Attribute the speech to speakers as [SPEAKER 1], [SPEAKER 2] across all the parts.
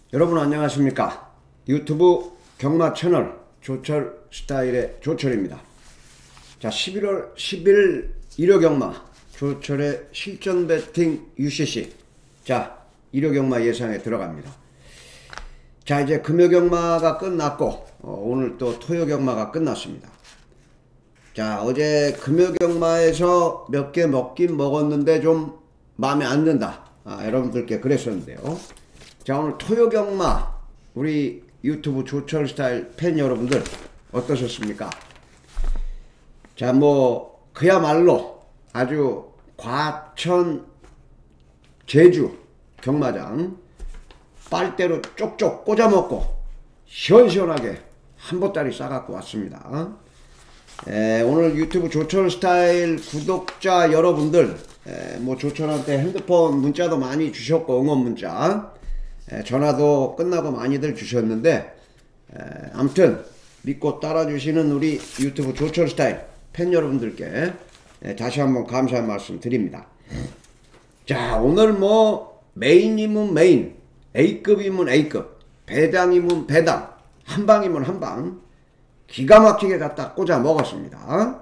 [SPEAKER 1] 여러분 안녕하십니까? 유튜브 경마 채널 조철 스타일의 조철입니다. 자, 11월 10일 일요 경마 조철의 실전 배팅 UCC. 자, 일요 경마 예상에 들어갑니다. 자, 이제 금요 경마가 끝났고 오늘 또 토요 경마가 끝났습니다. 자, 어제 금요 경마에서 몇 개 먹긴 먹었는데 좀 마음에 안 든다. 여러분들께 그랬었는데요. 자, 오늘 토요 경마 우리 유튜브 조철 스타일 팬 여러분들 어떠셨습니까? 자, 뭐 그야말로 아주 과천 제주 경마장 빨대로 쪽쪽 꽂아먹고 시원시원하게 한 보따리 싸갖고 왔습니다. 오늘 유튜브 조철 스타일 구독자 여러분들 뭐 조철한테 핸드폰 문자도 많이 주셨고 응원 문자 전화도 끝나고 많이들 주셨는데 아무튼 믿고 따라주시는 우리 유튜브 조철 스타일 팬 여러분들께 다시 한번 감사의 말씀 드립니다. 자, 오늘 뭐 메인이면 메인, A급이면 A급, 배당이면 배당, 한방이면 한방 기가 막히게 갖다 꽂아 먹었습니다.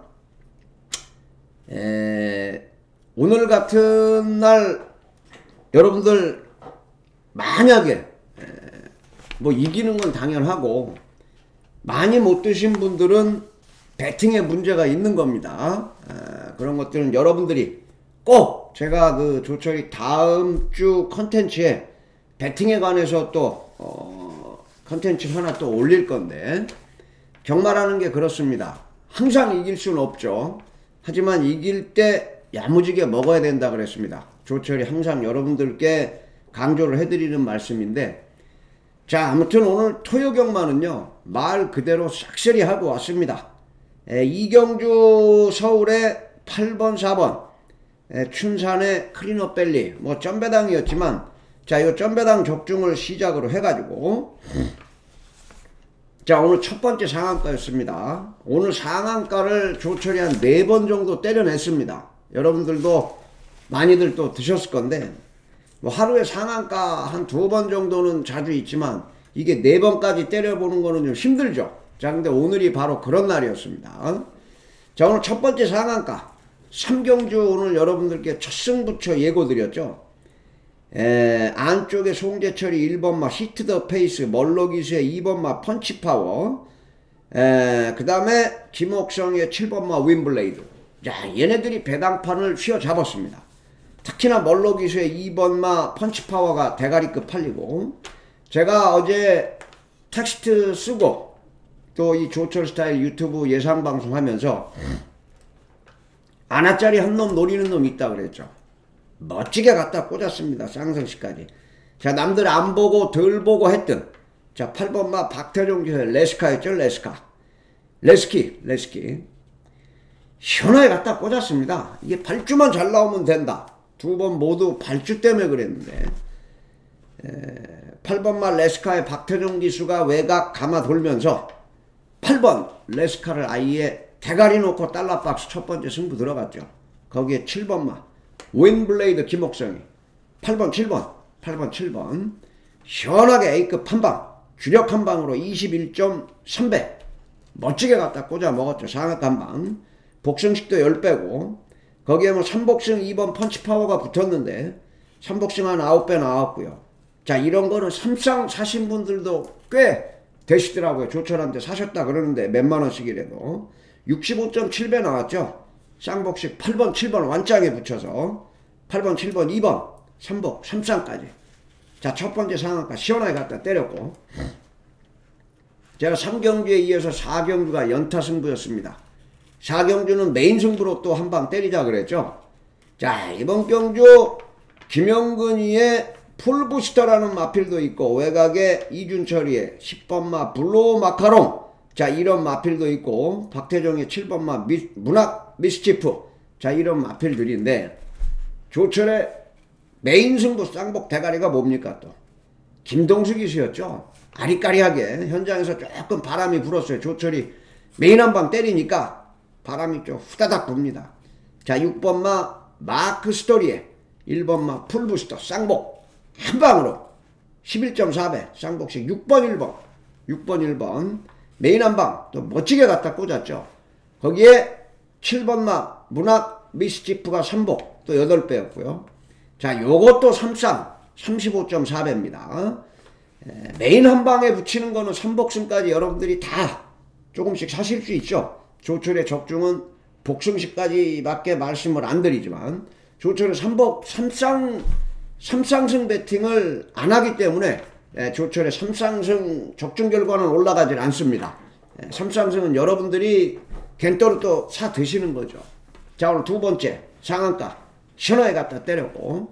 [SPEAKER 1] 오늘 같은 날 여러분들 만약에 뭐 이기는 건 당연하고 많이 못 드신 분들은 배팅에 문제가 있는 겁니다. 그런 것들은 여러분들이 꼭 제가 그 조철이 다음 주 컨텐츠에 배팅에 관해서 또 컨텐츠 하나 또 올릴 건데, 경마라는 게 그렇습니다. 항상 이길 수는 없죠. 하지만 이길 때 야무지게 먹어야 된다 그랬습니다. 조철이 항상 여러분들께 강조를 해드리는 말씀인데, 자, 아무튼 오늘 토요 경마는요 말 그대로 싹쓸이 하고 왔습니다. 이경주 서울의 8번 4번 춘산의 크리너벨리 뭐 점배당이었지만, 자, 이 점배당 적중을 시작으로 해가지고 자, 오늘 첫 번째 상한가였습니다. 오늘 상한가를 조철이 한 4번 정도 때려냈습니다. 여러분들도 많이들 또 드셨을 건데, 뭐 하루에 상한가 한 2번 정도는 자주 있지만 이게 4번까지 때려보는 거는 좀 힘들죠. 자, 근데 오늘이 바로 그런 날이었습니다. 자, 오늘 첫 번째 상한가 삼경주 오늘 여러분들께 첫 승부처 예고 드렸죠. 안쪽에 송재철이 1번마 히트 더 페이스, 멀로기수의 2번마 펀치파워, 그 다음에 김옥성의 7번마 윈블레이드. 자, 얘네들이 배당판을 휘어잡았습니다. 특히나 멀로기수의 2번마 펀치파워가 대가리급 팔리고, 제가 어제 텍스트 쓰고 또 이 조철 스타일 유튜브 예상방송 하면서 아나짜리 한 놈 노리는 놈 있다 그랬죠. 멋지게 갖다 꽂았습니다. 쌍성시까지. 자, 남들 안 보고 덜 보고 했던, 자, 8번마 박태종 기수의 레스카였죠. 레스키 시원하게 갖다 꽂았습니다. 이게 발주만 잘 나오면 된다. 2번 모두 발주 때문에 그랬는데, 8번마 레스카의 박태종 기수가 외곽 감아 돌면서 8번 레스카를 아예 대가리 놓고 달러박스 첫 번째 승부 들어갔죠. 거기에 7번마 윈블레이드 김옥성이 8번 7번 시원하게 A급 한방, 주력 한방으로 21.3배 멋지게 갖다 꽂아 먹었죠. 상한가 한방. 복승식도 10배고 거기에 뭐 3복승 2번 펀치파워가 붙었는데 3복승 한 9배 나왔고요. 자, 이런 거는 삼상 사신 분들도 꽤 되시더라고요. 조철한테 사셨다 그러는데 몇만원씩이라도 65.7배 나왔죠. 쌍복식 8번 7번 완짱에 붙여서 8번 7번 2번 3복 3쌍까지. 자, 첫 번째 상한가 시원하게 갖다 때렸고, 제가 3경주에 이어서 4경주가 연타 승부였습니다. 4경주는 메인 승부로 또 한 방 때리자 그랬죠. 자, 이번 경주 김영근이의 풀부스터라는 마필도 있고, 외곽에 이준철이의 10번마 블루 마카롱, 자, 이런 마필도 있고, 박태종의 7번마 문학 미스치프, 자, 이런 마필들인데, 조철의 메인 승부 쌍복 대가리가 뭡니까 또? 김동수 기수였죠. 아리까리하게 현장에서 조금 바람이 불었어요. 조철이 메인 한 방 때리니까 바람이 좀 후다닥 붑니다. 자, 6번마 마크 스토리에 1번마 풀부스터 쌍복 한 방으로 11.4배 쌍복식 6번 1번 6번 1번 메인 한방 또 멋지게 갖다 꽂았죠. 거기에 7번마 문학 미스치프가 3복 또 8배였고요. 자, 요것도 3쌍 35.4배입니다. 메인 한방에 붙이는 거는 3복승까지 여러분들이 다 조금씩 사실 수 있죠. 조철의 적중은 복승식까지 밖에 말씀을 안 드리지만 조철은 3쌍승 배팅을 안 하기 때문에 조철의 3쌍승 적중 결과는 올라가질 않습니다. 3쌍승은 여러분들이 겐또로 또 사 드시는 거죠. 자, 오늘 두 번째 상한가 신호에 갖다 때렸고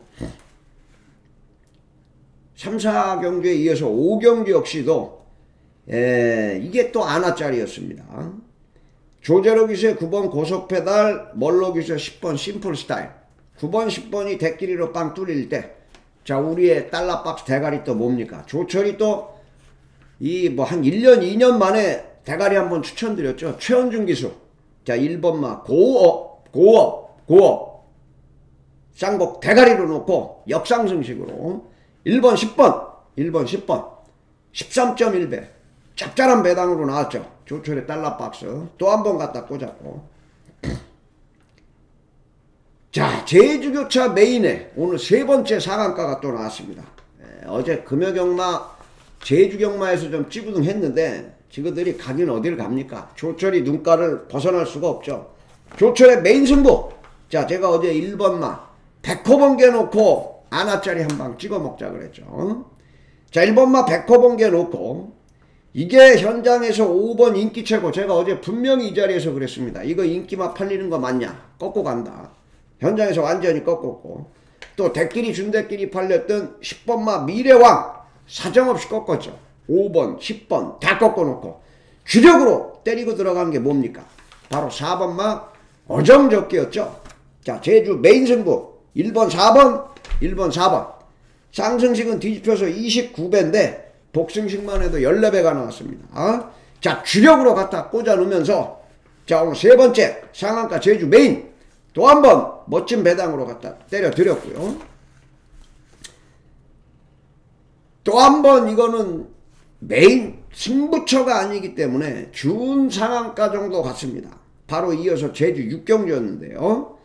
[SPEAKER 1] 3, 4경주에 이어서 5경주 역시도 이게 또 안화짜리였습니다. 조제로 기수의 9번 고속페달, 멀로 기수의 10번 심플스타일 9번 10번이 대끼리로 빵 뚫릴 때 자, 우리의 달러박스 대가리 또 뭡니까? 조철이 또 이 뭐 한 1년 2년 만에 대가리 한번 추천드렸죠. 최원준 기수 자 1번마 고업 쌍복 대가리로 놓고 역상승식으로 1번 10번 13.1배 짭짤한 배당으로 나왔죠. 조철의 달러박스 또 한 번 갖다 꽂았고 자, 제주교차 메인에 오늘 세 번째 상한가가 또 나왔습니다. 어제 금요경마 제주경마에서 좀 찌부둥 했는데 지그들이 가긴 어딜 갑니까? 조철이 눈가를 벗어날 수가 없죠. 조철의 메인 승부 자, 제가 어제 1번마 100호번개 놓고 안화짜리 한 방 찍어 먹자 그랬죠. 자, 1번마 100호번개 놓고 이게 현장에서 5번 인기 최고 제가 어제 분명히 이 자리에서 그랬습니다. 이거 인기만 팔리는 거 맞냐? 꺾고 간다. 현장에서 완전히 꺾었고 또 대끼리 준대끼리 팔렸던 10번마 미래왕 사정없이 꺾었죠. 5번 10번 다 꺾어놓고 주력으로 때리고 들어간 게 뭡니까? 바로 4번마 어정적기였죠. 자, 제주 메인 승부 1번 4번 쌍승식은 뒤집혀서 29배인데 복승식만 해도 14배가 나왔습니다. 자, 주력으로 갖다 꽂아 놓으면서 자, 오늘 세 번째 상한가 제주 메인 또 한 번 멋진 배당으로 갖다 때려 드렸고요. 또 한 번 이거는 메인 승부처가 아니기 때문에 준 상한가 정도 같습니다. 바로 이어서 제주 6경주였는데요.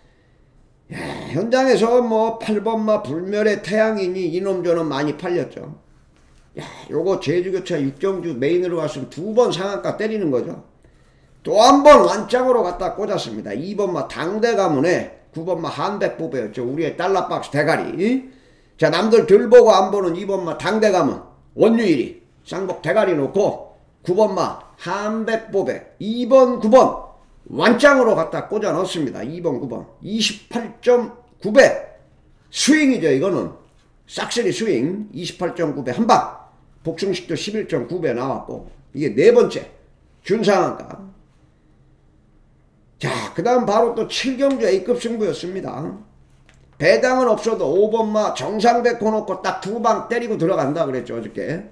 [SPEAKER 1] 현장에서 뭐 8번마 불멸의 태양이니 이놈 저놈 많이 팔렸죠. 요거 제주교차 6경주 메인으로 갔으면 두 번 상한가 때리는 거죠. 또 한 번 완짱으로 갖다 꽂았습니다. 2번마 당대 가문에 9번마 한백보배였죠. 우리의 달러박스 대가리. 자, 남들 들 보고 안 보는 2번마 당대 가문 원유일이 쌍복 대가리 놓고 9번마 한백보배 2번 9번 완짱으로 갖다 꽂아 넣습니다. 2번 9번 28.9배 스윙이죠. 이거는 싹쓸이 스윙 28.9배 한방 복승식도 11.9배 나왔고 이게 네 번째 준상한가. 자, 그 다음 바로 또 7경주 A급 승부였습니다. 배당은 없어도 5번마 정상백호 놓고 딱 두 방 때리고 들어간다 그랬죠. 어저께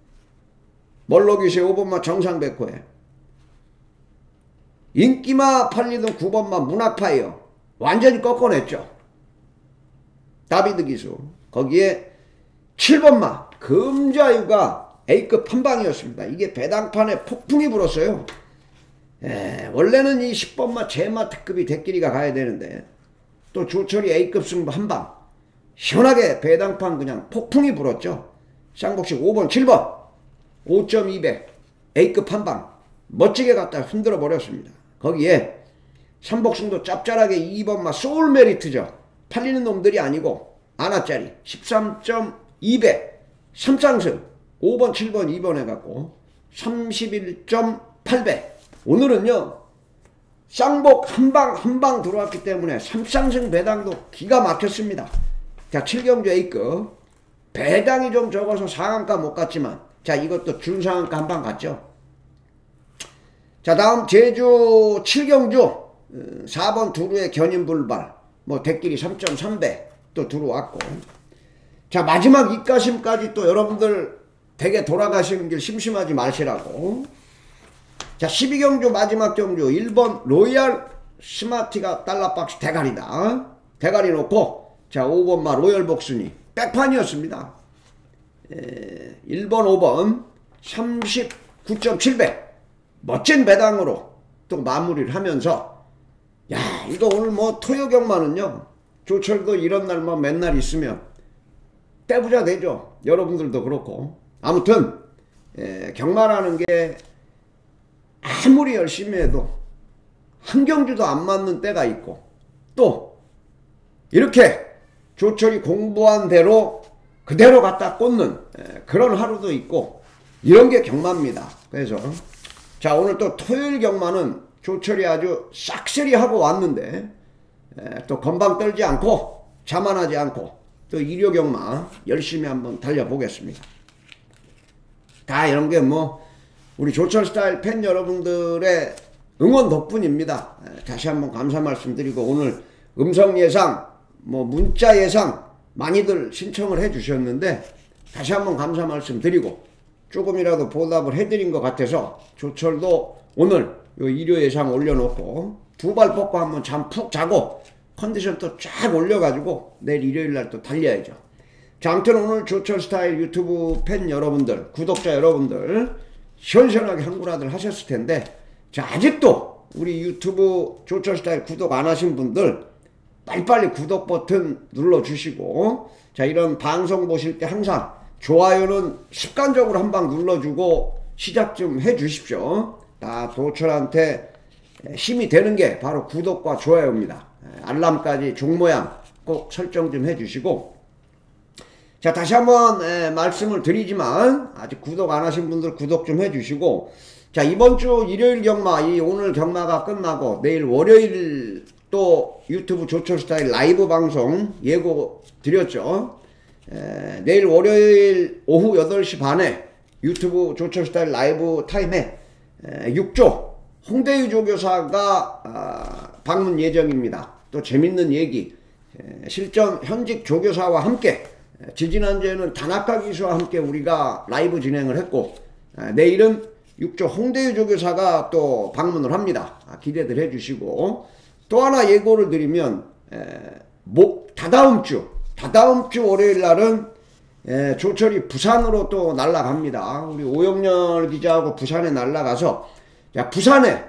[SPEAKER 1] 멀로기세 5번마 정상백호에 인기마 팔리던 9번마 문학파이어 완전히 꺾어냈죠. 다비드 기수 거기에 7번마 금자유가 A급 한방이었습니다. 이게 배당판에 폭풍이 불었어요. 원래는 이 10번마 제마 특급이 대끼리가 가야 되는데 또 조철이 A급 승부 한방 시원하게 배당판 그냥 폭풍이 불었죠. 쌍복식 5번 7번 5.2배 A급 한방 멋지게 갖다 흔들어 버렸습니다. 거기에 삼복승도 짭짤하게 2번마 소울메리트죠. 팔리는 놈들이 아니고 안화짜리 13.2배 3쌍승 5번 7번 2번 해갖고 31.8배 오늘은요 쌍복 한방 들어왔기 때문에 3쌍승 배당도 기가 막혔습니다. 자, 7경주 A급 배당이 좀 적어서 상한가 못 갔지만 자, 이것도 준상한가 한방 갔죠. 자, 다음 제주 7경주 4번 두루의 견인불발 뭐 대끼리 3.3배 또 들어왔고 자, 마지막 입가심까지 또 여러분들 댁에 돌아가시는 길 심심하지 마시라고. 자, 12경주 마지막 경주 1번 로얄 스마티가 달러박스 대가리다. 대가리 놓고 자, 5번마 로얄 복순이 백판이었습니다. 1번 5번 39.7배 멋진 배당으로 또 마무리를 하면서, 야, 이거 오늘 뭐 토요 경마는요, 조철도 이런 날만 맨날 있으면 떼부자 되죠. 여러분들도 그렇고. 아무튼 경마라는 게 아무리 열심히 해도 한 경주도 안 맞는 때가 있고, 또 이렇게 조철이 공부한 대로 그대로 갖다 꽂는 그런 하루도 있고, 이런 게 경마입니다. 그래서 자, 오늘 또 토요일 경마는 조철이 아주 싹쓸이 하고 왔는데, 또 건방 떨지 않고 자만하지 않고 또 일요 경마 열심히 한번 달려보겠습니다. 다 이런 게 뭐 우리 조철 스타일 팬 여러분들의 응원 덕분입니다. 다시 한번 감사 말씀드리고, 오늘 음성 예상, 뭐 문자 예상 많이들 신청을 해 주셨는데 다시 한번 감사 말씀드리고, 조금이라도 보답을 해드린 것 같아서 조철도 오늘 요 일요 예상 올려놓고 두 발 뻗고 한번 잠 푹 자고 컨디션 또 쫙 올려가지고 내일 일요일날 또 달려야죠. 자, 아무튼 오늘 조철 스타일 유튜브 팬 여러분들, 구독자 여러분들 시원시원하게 한구라들 하셨을 텐데, 자, 아직도 우리 유튜브 조철 스타일 구독 안 하신 분들 빨리빨리 구독 버튼 눌러주시고, 자, 이런 방송 보실 때 항상 좋아요는 습관적으로 한 방 눌러주고 시작 좀 해주십시오. 다 조철한테 힘이 되는 게 바로 구독과 좋아요입니다. 알람까지 종 모양 꼭 설정 좀 해주시고, 자, 다시 한번 말씀을 드리지만 아직 구독 안 하신 분들 구독 좀 해주시고, 자, 이번 주 일요일 경마, 이 오늘 경마가 끝나고 내일 월요일 또 유튜브 조철 스타일 라이브 방송 예고 드렸죠. 내일 월요일 오후 8시 반에 유튜브 조철 스타일 라이브 타임에 6조 홍대유 조교사가 방문 예정입니다. 또 재밌는 얘기, 실전 현직 조교사와 함께, 지지난주에는 다나카 기수와 함께 우리가 라이브 진행을 했고, 내일은 6조 홍대유 조교사가 또 방문을 합니다. 기대들 해주시고, 또 하나 예고를 드리면 다다음 주 월요일 날은 조철이 부산으로 또 날아갑니다. 우리 오영렬 기자하고 부산에 날아가서, 자, 부산에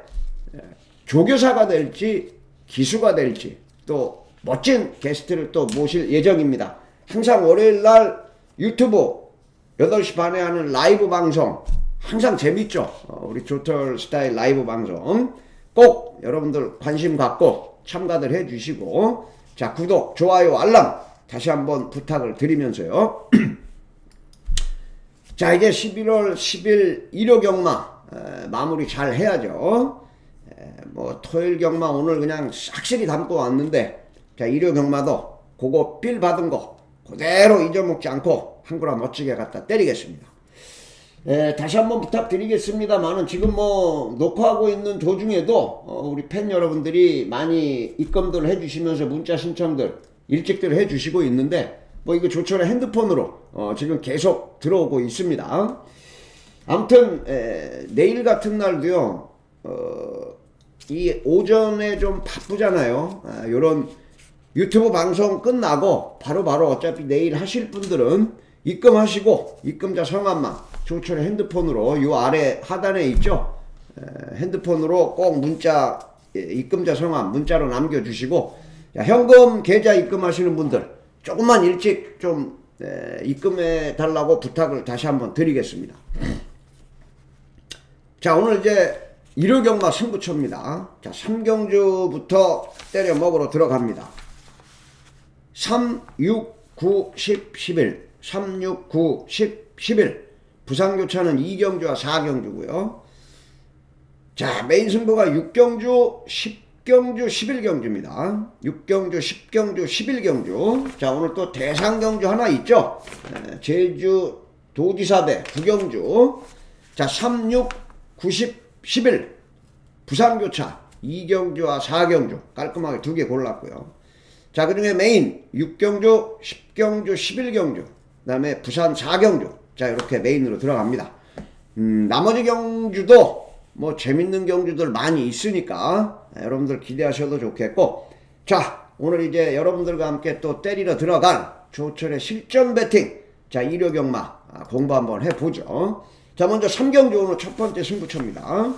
[SPEAKER 1] 조교사가 될지 기수가 될지 또 멋진 게스트를 또 모실 예정입니다. 항상 월요일 날 유튜브 8시 반에 하는 라이브 방송 항상 재밌죠. 우리 조철 스타일 라이브 방송 꼭 여러분들 관심 갖고 참가들 해주시고, 자, 구독, 좋아요, 알람 다시 한번 부탁을 드리면서요. 자, 이제 11월 10일 일요 경마 마무리 잘 해야죠. 뭐 토요일 경마 오늘 그냥 싹쓸이 담고 왔는데, 자, 일요 경마도 그거 빌 받은 거 그대로 잊어먹지 않고 한구라 멋지게 갖다 때리겠습니다. 다시 한번 부탁드리겠습니다만은 지금 뭐 녹화하고 있는 도중에도 우리 팬 여러분들이 많이 입금들 해주시면서 문자 신청들 일찍들 해주시고 있는데, 뭐 이거 조철의 핸드폰으로 지금 계속 들어오고 있습니다. 아무튼 내일 같은 날도요, 이 오전에 좀 바쁘잖아요. 요런 유튜브 방송 끝나고 바로바로 어차피 내일 하실 분들은 입금하시고 입금자 성함만 조철의 핸드폰으로 요 아래 하단에 있죠. 핸드폰으로 꼭 문자, 입금자 성함 문자로 남겨주시고, 현금 계좌 입금하시는 분들 조금만 일찍 좀 입금해 달라고 부탁을 다시 한번 드리겠습니다. 자, 오늘 이제 일요 경마 승부처입니다. 자, 3경주부터 때려 먹으러 들어갑니다. 3, 6, 9, 10, 11 3, 6, 9, 10, 11 부상교차는 2경주와 4경주고요. 자, 메인 승부가 6경주, 10경주, 11경주입니다. 6경주, 10경주, 11경주. 자, 오늘 또 대상경주 하나 있죠. 제주 도지사대 9경주. 자, 3, 6, 90, 11 부상교차 2경주와 4경주 깔끔하게 두 개 골랐고요. 자, 그 중에 메인 6경주, 10경주, 11경주, 그 다음에 부산 4경주. 자, 이렇게 메인으로 들어갑니다. 나머지 경주도 뭐 재밌는 경주들 많이 있으니까 여러분들 기대하셔도 좋겠고, 자, 오늘 이제 여러분들과 함께 또 때리러 들어갈 조철의 실전 배팅, 자, 일요 경마 공부 한번 해보죠. 자, 먼저 3경주 오늘 첫 번째 승부처입니다.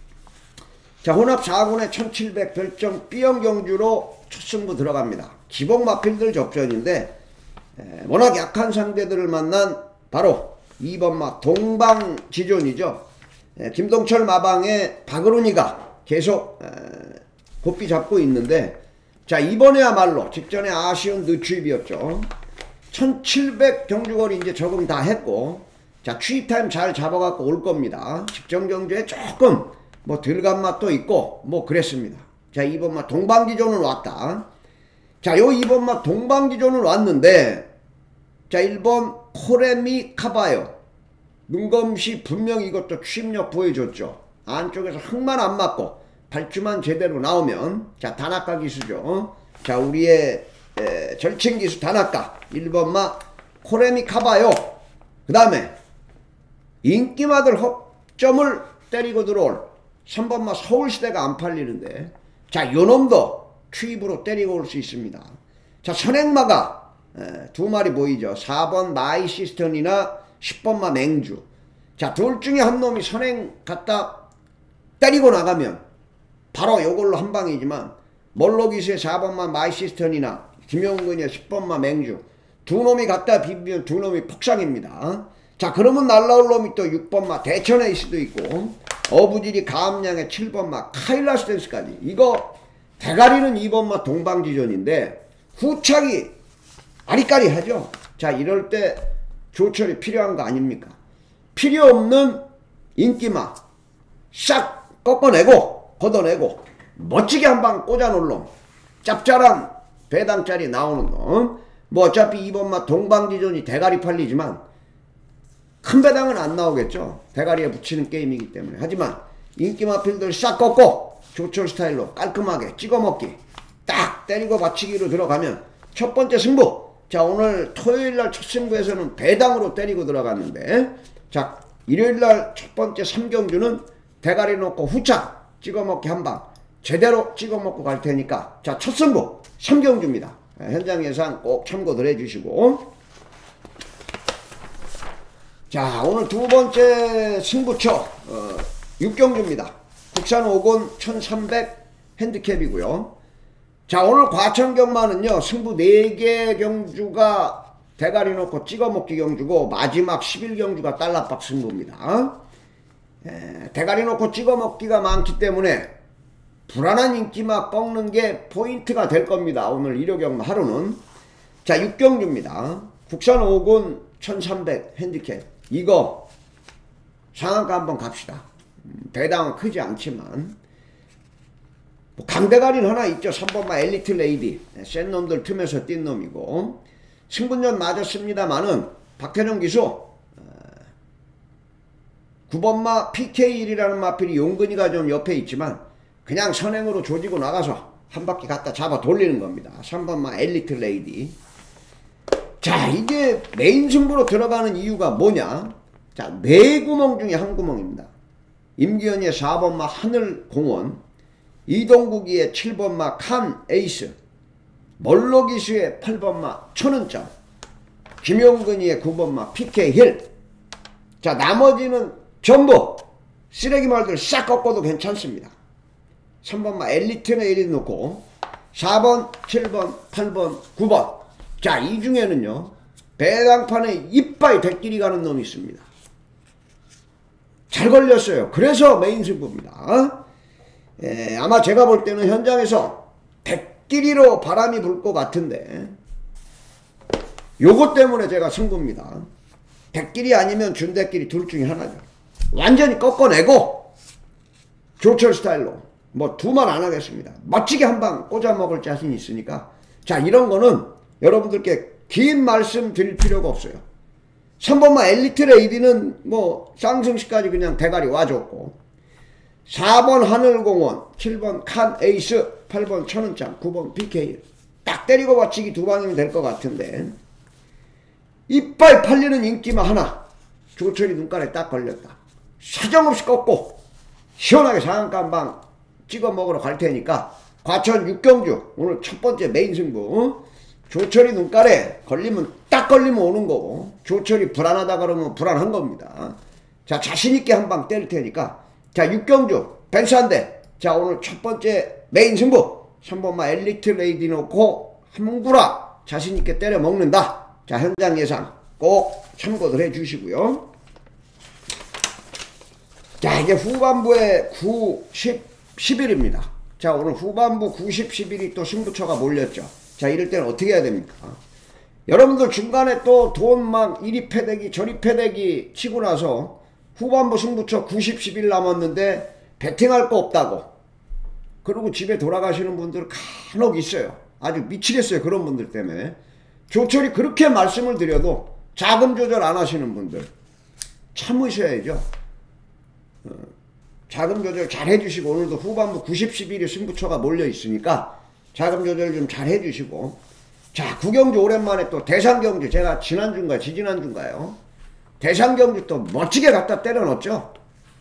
[SPEAKER 1] 자, 혼합 4군의 1700 별점 B형 경주로 첫 승부 들어갑니다. 기복 마필들 접전인데 워낙 약한 상대들을 만난 바로 2번 마 동방지존이죠. 김동철 마방의 박은훈이가 계속 고삐 잡고 있는데, 자, 이번에야말로 직전에 아쉬운 늦추입이었죠. 1700 경주거리 이제 적응 다 했고, 자, 추입타임 잘 잡아갖고 올 겁니다. 직전 경주에 조금 뭐 덜간 맛도 있고 뭐 그랬습니다. 자, 2번 마 동방지존은 왔다. 자, 요 2번 마 동방지존은 왔는데, 자, 1번 코레미 카바요. 눈검시 분명히 이것도 추입력 보여줬죠. 안쪽에서 흙만 안 맞고 발주만 제대로 나오면, 자, 다나카 기수죠. 자, 우리의 절친 기수 다나카 1번 마 코레미 카바요. 그 다음에 인기마들 허점을 때리고 들어올 3번 마 서울시대가 안 팔리는데, 자, 요놈도 추입으로 때리고 올 수 있습니다. 자, 선행마가 두 마리 보이죠. 4번 마이 시스턴이나 10번 마 맹주. 자, 둘 중에 한 놈이 선행 갖다 때리고 나가면 바로 요걸로 한 방이지만, 멀로기수의 4번 마 마이 시스턴이나 김용근의 10번 마 맹주 두 놈이 갖다 비비면 두 놈이 폭삭입니다. 자, 그러면 날라올 놈이 또 6번 마 대천에이스도 있고, 어부질이 가암량의 7번 마 카일라스 댄스까지. 이거 대가리는 2번 마 동방지존인데 후착이 아리까리하죠. 자, 이럴 때 조철이 필요한 거 아닙니까? 필요 없는 인기마 싹 꺾어내고 걷어내고 멋지게 한 방 꽂아놓을 놈, 짭짤한 배당짜리 나오는 놈. 뭐 어차피 2번 마 동방지존이 대가리 팔리지만 큰 배당은 안 나오겠죠. 대가리에 붙이는 게임이기 때문에. 하지만 인기마 필들 싹 꺾고 조철 스타일로 깔끔하게 찍어먹기, 딱 때리고 받치기로 들어가면 첫 번째 승부. 자, 오늘 토요일날 첫 승부에서는 배당으로 때리고 들어갔는데, 자, 일요일날 첫 번째 3경주는 대가리 놓고 후착 찍어먹기 한 방 제대로 찍어먹고 갈 테니까, 자, 첫 승부 3경주입니다. 현장 예상 꼭 참고들 해주시고, 자, 오늘 두 번째 승부처 6경주입니다. 국산 5군 1300 핸디캡이고요. 자, 오늘 과천경마는요, 승부 4개 경주가 대가리 놓고 찍어먹기 경주고, 마지막 11경주가 달러박 승부입니다. 대가리 놓고 찍어먹기가 많기 때문에 불안한 인기마 꺾는 게 포인트가 될 겁니다. 오늘 1호 경마 하루는. 자, 6경주입니다. 국산 5군 1300 핸디캡. 이거 상한가 한번 갑시다. 배당은 크지 않지만 뭐 강대가리는 하나 있죠. 3번마 엘리트 레이디. 센 놈들 틈에서 뛴 놈이고, 승분전 맞았습니다만은 박태정 기수 9번마 PK1이라는 마필이 용근이가 좀 옆에 있지만 그냥 선행으로 조지고 나가서 한 바퀴 갖다 잡아 돌리는 겁니다. 3번마 엘리트 레이디. 자, 이게 메인 승부로 들어가는 이유가 뭐냐? 자, 4구멍 중에 한 구멍입니다. 임기현의 4번마 하늘공원, 이동국이의 7번마 칸 에이스, 멀로기수의 8번마 천은점, 김용근이의 9번마 PK힐. 자, 나머지는 전부 쓰레기 말들 싹 꺾어도 괜찮습니다. 3번마 엘리트는 1위 놓고 4번, 7번, 8번, 9번. 자, 이 중에는요, 배당판에 이빠이 대끼리 가는 놈이 있습니다. 잘 걸렸어요. 그래서 메인 승부입니다. 아마 제가 볼 때는 현장에서 대끼리로 바람이 불 것 같은데, 요것 때문에 제가 승부입니다. 대끼리 아니면 준대끼리 둘 중에 하나죠. 완전히 꺾어내고 조철 스타일로 뭐 두말 안 하겠습니다. 멋지게 한 방 꽂아 먹을 자신이 있으니까, 자, 이런 거는 여러분들께 긴 말씀 드릴 필요가 없어요. 3번마 엘리트 레이디는 뭐 쌍승시까지 그냥 대가리 와줬고, 4번 하늘공원, 7번 칸 에이스, 8번 천은짱, 9번 PK 딱 때리고 받치기 두 방이면 될 것 같은데, 이빨 팔리는 인기만 하나 조철이 눈깔에 딱 걸렸다. 사정없이 꺾고 시원하게 상한가 한 방 찍어 먹으러 갈 테니까, 과천 6경주 오늘 첫 번째 메인 승부, 조철이 눈깔에 걸리면 딱 걸리면 오는 거고 조철이 불안하다 그러면 불안한 겁니다. 자, 자신있게 한 방 때릴 테니까. 자, 6경주 벤산대. 자, 오늘 첫 번째 메인 승부 3번마 엘리트 레이디 놓고 함구라 자신있게 때려 먹는다. 자, 현장 예상 꼭 참고들 해주시고요. 자, 이제 후반부에 9, 10, 11입니다. 자, 오늘 후반부 9, 10, 11이 또 승부처가 몰렸죠. 자, 이럴 때는 어떻게 해야 됩니까? 여러분들 중간에 또 돈 막 이리 패대기 저리 패대기 치고 나서 후반부 승부처 90, 11 남았는데 배팅할 거 없다고 그리고 집에 돌아가시는 분들 간혹 있어요. 아주 미치겠어요. 그런 분들 때문에. 조철이 그렇게 말씀을 드려도 자금 조절 안 하시는 분들 참으셔야죠. 자금 조절 잘 해주시고 오늘도 후반부 90, 11이 승부처가 몰려 있으니까 자금 조절 좀 잘 해주시고. 자, 구경주 오랜만에 또 대상경주 제가 지난주인가 지지난주인가요? 대상경주 또 멋지게 갖다 때려 넣었죠.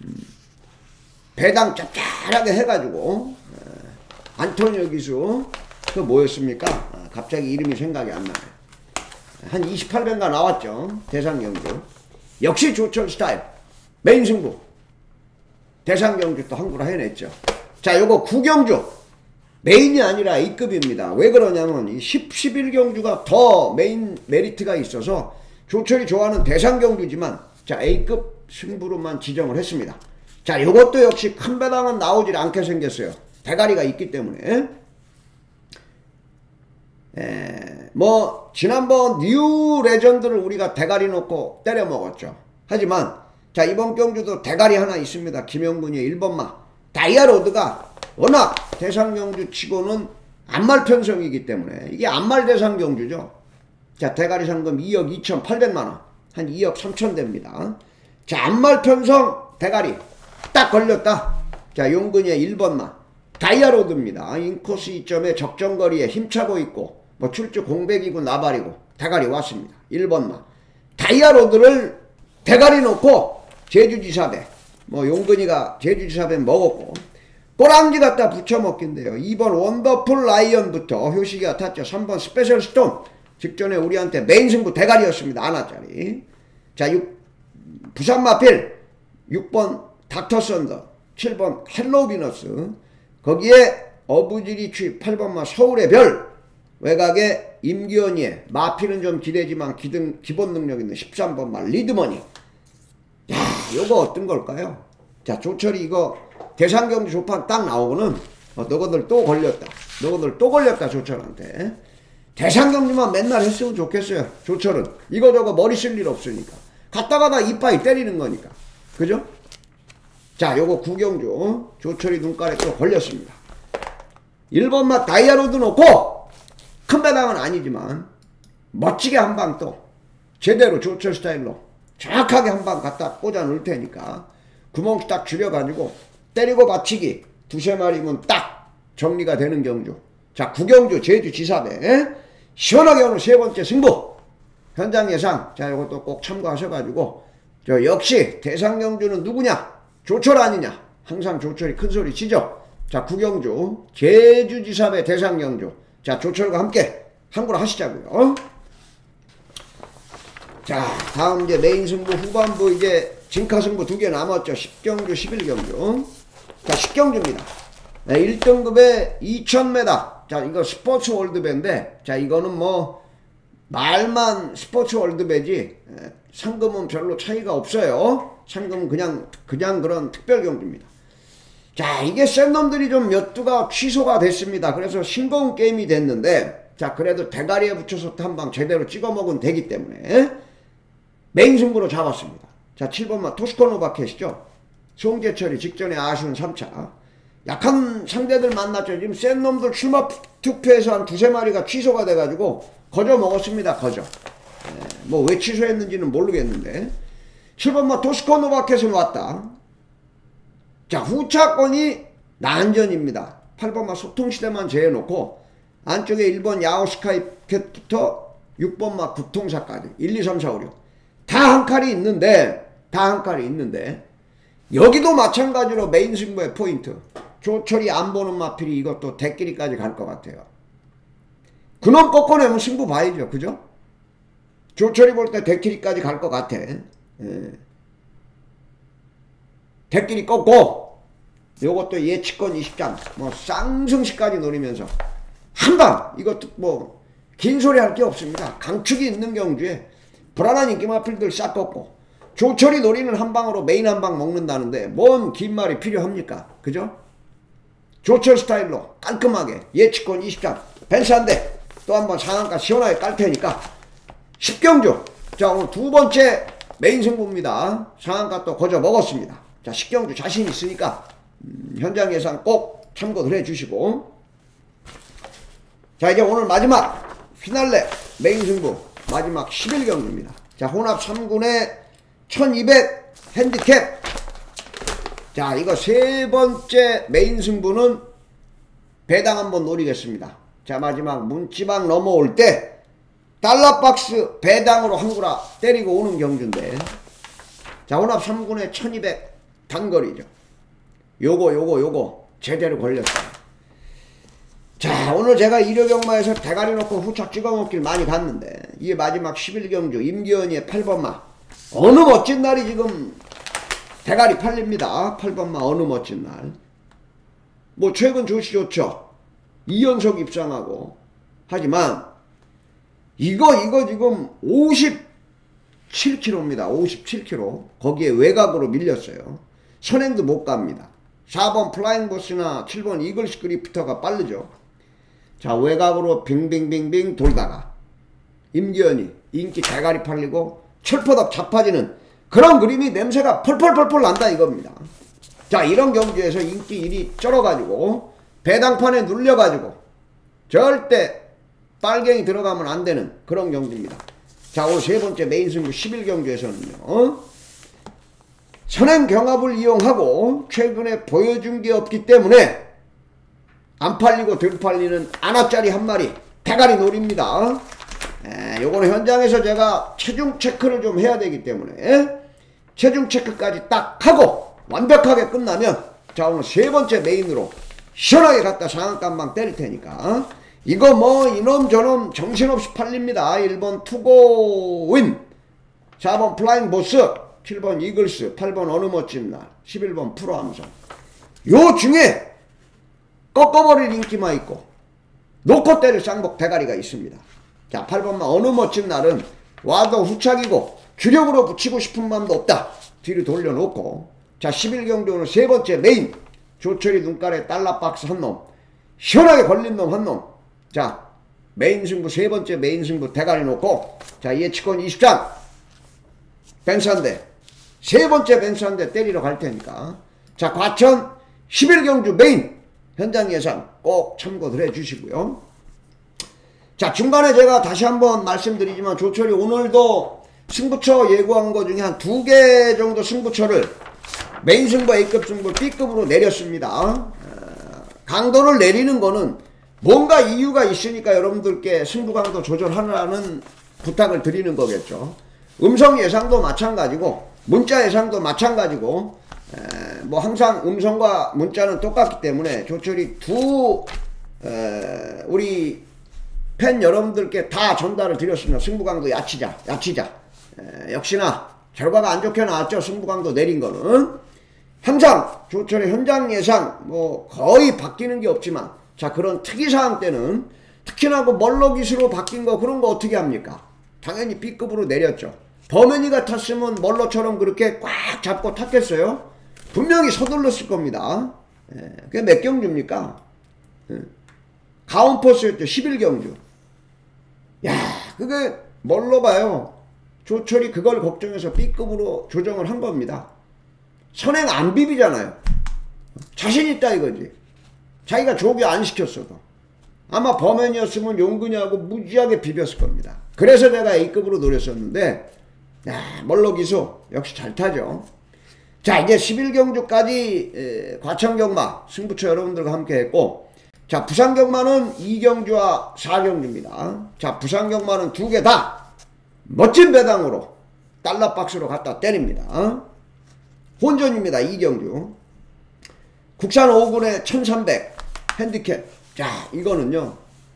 [SPEAKER 1] 배당 짭짤하게 해가지고 안토니오 기수 그 뭐였습니까? 갑자기 이름이 생각이 안 나네. 한 28배인가 나왔죠. 대상경주. 역시 조철 스타일 메인 승부 대상경주 또 한구라 해냈죠. 자, 요거 구경주 메인이 아니라 A급입니다. 왜 그러냐면 이 10, 11경주가 더 메인 메리트가 있어서 조철이 좋아하는 대상경주지만 자, A급 승부로만 지정을 했습니다. 자, 요것도 역시 큰 배당은 나오질 않게 생겼어요. 대가리가 있기 때문에. 뭐 지난번 뉴 레전드를 우리가 대가리 놓고 때려 먹었죠. 하지만 자, 이번 경주도 대가리 하나 있습니다. 김영군의 1번마 다이아로드가 워낙 대상경주 치고는 안말 편성이기 때문에 이게 안말 대상경주죠. 자, 대가리 상금 2억 2,800만원 한 2억 3천 됩니다. 자, 안말 편성 대가리 딱 걸렸다. 자, 용근이의 1번마 다이아로드입니다. 인코스 2점에 적정거리에 힘차고 있고 뭐 출주 공백이고 나발이고 대가리 왔습니다. 1번마 다이아로드를 대가리 놓고 제주지사배 뭐 용근이가 제주지사배 먹었고 꼬랑지 갖다 붙여 먹긴데요. 2번 원더풀 라이언부터 효식이가 탔죠. 3번 스페셜 스톤 직전에 우리한테 메인 승부 대가리였습니다. 하나짜리. 자, 부산 마필 6번 닥터 썬더 7번 헬로 비너스 거기에 어부지리 취 8번마 서울의 별 외곽에 임기현이의 마필은 좀 기대지만 기본 능력 있는 13번마 리드머니. 야, 요거 어떤 걸까요? 자, 조철이 이거 대상경주 조판 딱 나오고는 너희들 또 걸렸다. 너희들 또 걸렸다 조철한테. 대상경주만 맨날 했으면 좋겠어요. 조철은 이거저거 머리 쓸 일 없으니까. 갔다가다 이빠이 때리는 거니까. 그죠? 자, 요거 구경주 조철이 눈깔에 또 걸렸습니다. 1번마 다이아로드 놓고 큰 배당은 아니지만 멋지게 한 방 또 제대로 조철 스타일로 정확하게 한 방 갖다 꽂아 놓을 테니까 구멍 딱 줄여가지고 때리고 받치기 두세 마리면 딱 정리가 되는 경주. 자, 구경주 제주지사배 시원하게 오늘 세 번째 승부 현장 예상. 자, 이것도 꼭 참고하셔가지고 저 역시 대상경주는 누구냐? 조철 아니냐? 항상 조철이 큰소리 치죠. 자, 구경주 제주지사배 대상경주. 자, 조철과 함께 한구라 하시자고요. 자, 다음 이제 메인 승부 후반부 이제 진카 승부 2개 남았죠. 10경주 11경주. 자, 10경주입니다 1등급에 2000m. 자, 이거 스포츠 월드배인데 자, 이거는 뭐 말만 스포츠 월드배지 상금은 별로 차이가 없어요. 상금은 그냥 그런 특별 경주입니다. 자, 이게 센 놈들이 좀 몇 두가 취소가 됐습니다. 그래서 싱거운 게임이 됐는데 자, 그래도 대가리에 붙여서 한 방 제대로 찍어 먹으면 되기 때문에 메인 승부로 잡았습니다. 자, 7번마 토스코노바켓이죠. 송재철이 직전에 아쉬운 3차. 약한 상대들 만났죠. 지금 센 놈들 출마 투표에서 한 두세 마리가 취소가 돼가지고 거저 먹었습니다. 거저. 뭐 왜 취소했는지는 모르겠는데 7번마 토스코노바켓은 왔다. 자, 후차권이 난전입니다. 8번마 소통시대만 제해놓고 안쪽에 1번 야오스카이켓부터 6번마 국통사까지 1, 2, 3, 4, 5, 6 다 한 칼이 있는데 여기도 마찬가지로 메인 승부의 포인트. 조철이 안 보는 마필이 이것도 대끼리까지 갈 것 같아요. 그놈 꺾어내면 승부 봐야죠. 그죠? 조철이 볼 때 대끼리까지 갈 것 같아. 대끼리 꺾고 요것도 예치권 20장 뭐 쌍승시까지 노리면서 한방 이것도 뭐 긴 소리 할 게 없습니다. 강축이 있는 경주에 불안한 인기마필들 싹 꺾고 조철이 노리는 한방으로 메인 한방 먹는다는데 뭔 긴 말이 필요합니까? 그죠? 조철 스타일로 깔끔하게 예치권 20장 벤스한데 또 한번 상한가 시원하게 깔 테니까 10경주 자 오늘 두 번째 메인 승부입니다. 상한가 또 거저 먹었습니다. 자 10경주 자신 있으니까 현장 예상 꼭 참고를 해주시고 자 이제 오늘 마지막 피날레 메인 승부 마지막 11경주입니다. 자 혼합 3군의 1200 핸디캡 자 이거 세 번째 메인 승부는 배당 한번 노리겠습니다. 자 마지막 문지방 넘어올 때 달러박스 배당으로 한구라 때리고 오는 경주인데 자 혼합 3군의 1200 단거리죠. 요거 제대로 걸렸어요. 자 오늘 제가 일요경마에서 대가리 놓고 후착 찍어먹길 많이 갔는데 이게 마지막 11경주 임기현이의 8번마 어느 멋진 날이 지금 대가리 팔립니다. 8번마 어느 멋진 날 뭐 최근 조시 좋죠. 2연속 입상하고 하지만 이거 지금 57kg입니다. 57kg 거기에 외곽으로 밀렸어요. 선행도 못 갑니다. 4번 플라잉보스나 7번 이글스 그리프터가 빠르죠. 자 외곽으로 빙빙빙빙 돌다가 임기현이 인기 대가리 팔리고 철포덕 자빠지는 그런 그림이 냄새가 펄펄펄펄 난다 이겁니다. 자 이런 경주에서 인기 1위 쩔어가지고 배당판에 눌려가지고 절대 빨갱이 들어가면 안되는 그런 경주입니다. 자 오늘 세 번째 메인 승부 11경주에서는요 선행 경합을 이용하고 최근에 보여준 게 없기 때문에 안 팔리고 덜 팔리는 아나짜리 한 마리 대가리 놀입니다. 요거는 현장에서 제가 체중 체크를 좀 해야 되기 때문에 체중 체크까지 딱 하고 완벽하게 끝나면 자 오늘 세 번째 메인으로 시원하게 갖다 상한가만 때릴 테니까 이거 뭐 이놈 저놈 정신없이 팔립니다. 1번 투고윈 4번 플라잉보스 7번 이글스 8번 어느 멋진 날 11번 프로암성 요 중에 꺾어버릴 인기만 있고 놓고 때릴 쌍복 대가리가 있습니다. 자 8번만 어느 멋진 날은 와도 후착이고 주력으로 붙이고 싶은 마음도 없다. 뒤로 돌려놓고 자 11경주 오늘 세 번째 메인 조철이 눈깔에 달러박스 한 놈 시원하게 걸린 놈 한 놈 자 메인 승부 세 번째 메인 승부 대가리 놓고 자 예치권 20장 벤스한대 세 번째 벤스한대 때리러 갈 테니까 자 과천 11경주 메인 현장 예상 꼭 참고들 해 주시고요. 자 중간에 제가 다시 한번 말씀드리지만 조철이 오늘도 승부처 예고한 거 중에 한 2개 정도 승부처를 메인 승부 A급 승부 B급으로 내렸습니다. 강도를 내리는 거는 뭔가 이유가 있으니까 여러분들께 승부 강도 조절하라는 부탁을 드리는 거겠죠. 음성 예상도 마찬가지고 문자 예상도 마찬가지고 뭐 항상 음성과 문자는 똑같기 때문에 조철이 우리 팬 여러분들께 다 전달을 드렸습니다. 승부 강도 야치자 역시나 결과가 안 좋게 나왔죠. 승부 강도 내린 거는 항상 조철의 현장 예상 뭐 거의 바뀌는 게 없지만 자 그런 특이사항 때는 특히나 그 멀로기수로 바뀐 거 그런 거 어떻게 합니까? 당연히 B급으로 내렸죠. 범현이가 탔으면 멀로처럼 그렇게 꽉 잡고 탔겠어요? 분명히 서둘렀을 겁니다. 그게 몇 경주입니까? 가온퍼스였죠. 11경주. 야 그게 뭘로 봐요. 조철이 그걸 걱정해서 B급으로 조정을 한 겁니다. 선행 안 비비잖아요. 자신 있다 이거지. 자기가 조기 안 시켰어도 아마 범현이었으면 용근이하고 무지하게 비볐을 겁니다. 그래서 내가 A급으로 노렸었는데 야 멀로기수 역시 잘 타죠. 자 이제 11경주까지 과천경마 승부처 여러분들과 함께 했고 자 부산경마는 2경주와 4경주입니다. 자 부산경마는 2개 다 멋진 배당으로 달러박스로 갖다 때립니다. 혼전입니다. 2경주 국산 5군의 1300 핸디캡 자 이거는요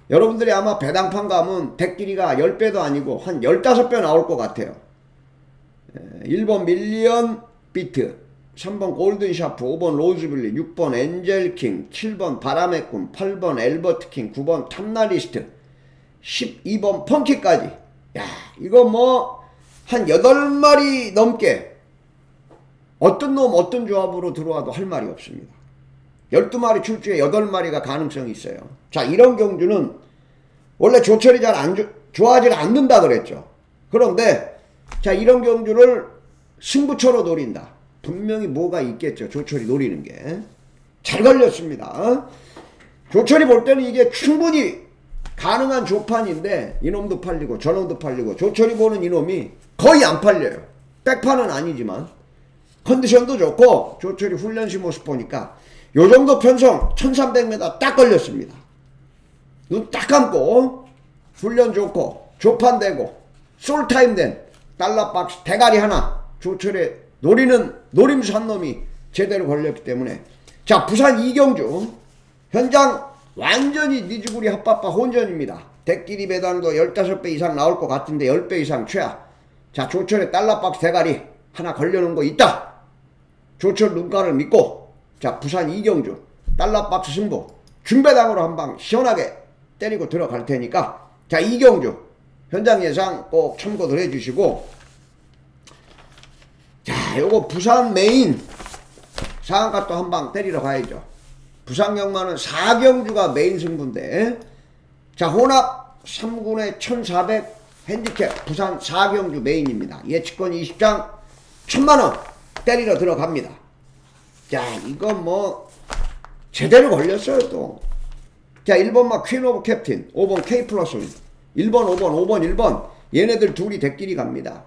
[SPEAKER 1] 여러분들이 아마 배당판 가면 덱끼리가 10배도 아니고 한 15배 나올 것 같아요. 1번 밀리언 비트, 3번 골든샤프, 5번 로즈빌리, 6번 엔젤킹, 7번 바람의 꿈, 8번 엘버트킹, 9번 탐나리스트, 12번 펑키까지. 야, 이거 뭐 한 8마리 넘게 어떤 놈 어떤 조합으로 들어와도 할 말이 없습니다. 12마리 출주에 8마리가 가능성이 있어요. 자, 이런 경주는 원래 조철이 잘 좋아하지 않는다 그랬죠. 그런데 자, 이런 경주를 승부처로 노린다. 분명히 뭐가 있겠죠. 조철이 노리는 게. 잘 걸렸습니다. 조철이 볼 때는 이게 충분히 가능한 조판인데 이놈도 팔리고 저놈도 팔리고, 조철이 보는 이놈이 거의 안 팔려요. 백판은 아니지만 컨디션도 좋고 조철이 훈련시 모습 보니까 요정도 편성 1300m 딱 걸렸습니다. 눈 딱 감고 훈련 좋고 조판 되고 솔타임 된 달러박스 대가리 하나, 조철의 노리는 노림수 한 놈이 제대로 걸렸기 때문에. 자, 부산 이경주 현장 완전히 니즈구리 핫바빠 혼전입니다. 덱끼리 배당도 15배 이상 나올 것 같은데 10배 이상 최하. 자, 조철의 달러박스 대가리 하나 걸려놓은 거 있다. 조철 눈가를 믿고, 자, 부산 이경주 달러박스 승부 중배당으로 한방 시원하게 때리고 들어갈 테니까, 자, 이경주 현장 예상 꼭 참고들 해주시고, 자, 요거 부산 메인 상한가 또 한방 때리러 가야죠. 부산 경마는 4경주가 메인 승부인데, 자, 혼합 3군에 1400 핸디캡 부산 4경주 메인입니다. 예측권 20장 1000만원 때리러 들어갑니다. 자, 이건 뭐 제대로 걸렸어요 또. 자, 1번 막 퀸 오브 캡틴, 5번 K 플러스 1번 5번 5번 1번 얘네들 둘이 덱끼리 갑니다.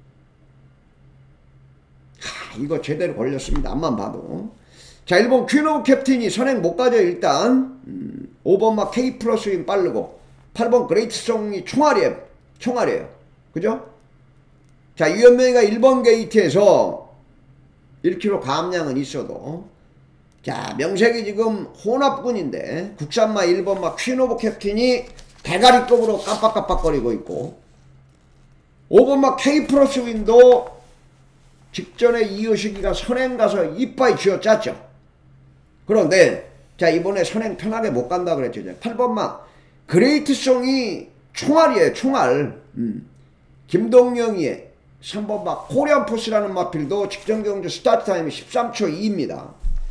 [SPEAKER 1] 이거 제대로 걸렸습니다. 앞만 봐도. 자, 1번 퀸 오브 캡틴이 선행 못 가죠 일단. 5번 막 K 플러스 인 빠르고, 8번 그레이트 송이 총알이에요. 그죠? 자, 유현명이가 1번 게이트에서 1kg 감량은 있어도, 자, 명색이 지금 혼합군인데 국산마 1번 막 퀸 오브 캡틴이 대가리급으로 깜빡깜빡거리고 있고, 5번 막 K 플러스 윈도 직전에 이효식이가 선행 가서 이빠이 쥐어짰죠. 그런데 자, 이번에 선행 편하게 못 간다 그랬죠. 8번 막 그레이트송이 총알이에요. 총알. 김동영이의 3번 막 코리안 포스라는 마필도 직전 경주 스타트 타임이 13초 2입니다.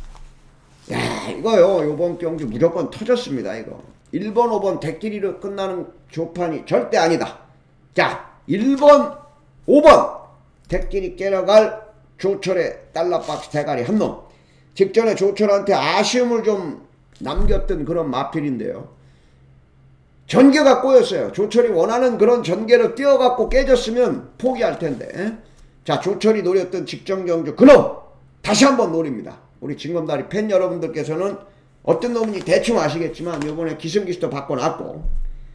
[SPEAKER 1] 야, 이거요. 요번 경주 무조건 터졌습니다. 이거 1번 5번 덱끼리로 끝나는 조판이 절대 아니다. 자, 1번 5번 덱끼리 깨러갈 조철의 달러박스 대가리 한 놈. 직전에 조철한테 아쉬움을 좀 남겼던 그런 마필인데요. 전개가 꼬였어요. 조철이 원하는 그런 전개로 뛰어갖고 깨졌으면 포기할 텐데. 자, 조철이 노렸던 직전 경주 그놈 다시 한번 노립니다. 우리 징검다리 팬 여러분들께서는 어떤 놈인지 대충 아시겠지만 요번에 기승기수도 바꿔놨고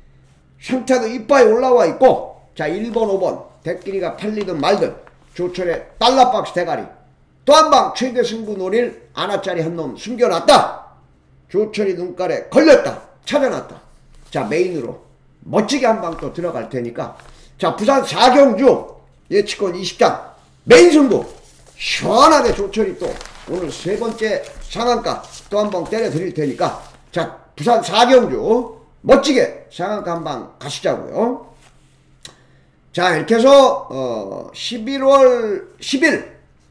[SPEAKER 1] 상태도 이빠이 올라와 있고, 자, 1번 5번 덱끼리가 팔리든 말든 조철의 달러박스 대가리 또 한 방 최대 승부 노릴 아나짜리 한 놈 숨겨놨다. 조철이 눈깔에 걸렸다. 찾아놨다. 자, 메인으로 멋지게 한 방 또 들어갈 테니까, 자, 부산 4경주 예측권 20장 메인 승부 시원하게 조철이 또 오늘 세 번째 상한가 또 한 방 때려 드릴 테니까, 자, 부산 4경주 멋지게 상한가 한 방 가시자고요. 자, 이렇게 해서 11월 10일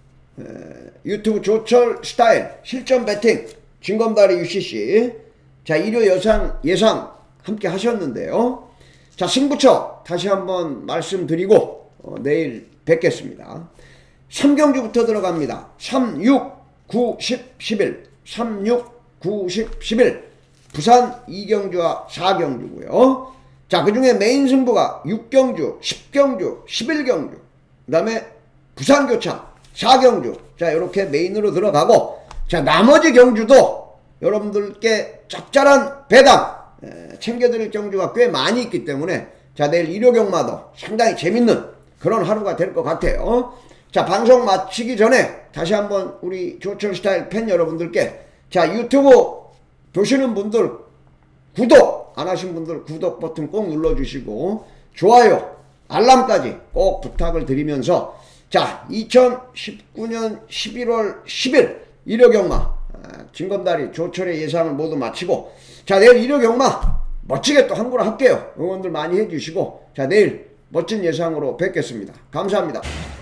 [SPEAKER 1] 유튜브 조철 스타일 실전 배팅 징검다리 UCC, 자, 일요 예상 함께 하셨는데요. 자, 승부처 다시 한번 말씀드리고 내일 뵙겠습니다. 3경주부터 들어갑니다. 3, 6, 9, 10, 11 3, 6, 9, 10, 11 부산 2경주와 4경주고요. 자, 그 중에 메인 승부가 6경주, 10경주, 11경주, 그 다음에 부산교차 4경주. 자, 이렇게 메인으로 들어가고, 자, 나머지 경주도 여러분들께 짭짤한 배당 챙겨드릴 경주가 꽤 많이 있기 때문에, 자, 내일 일요경마도 상당히 재밌는 그런 하루가 될 것 같아요. 자, 방송 마치기 전에 다시 한번 우리 조철 스타일 팬 여러분들께, 자, 유튜브 보시는 분들 구독, 안 하신 분들 구독 버튼 꼭 눌러주시고 좋아요 알람까지 꼭 부탁을 드리면서 자 2019년 11월 10일 일요경마 진검다리 조철의 예상을 모두 마치고 자 내일 일요경마 멋지게 또 한구나 할게요. 응원들 많이 해주시고 자 내일 멋진 예상으로 뵙겠습니다. 감사합니다.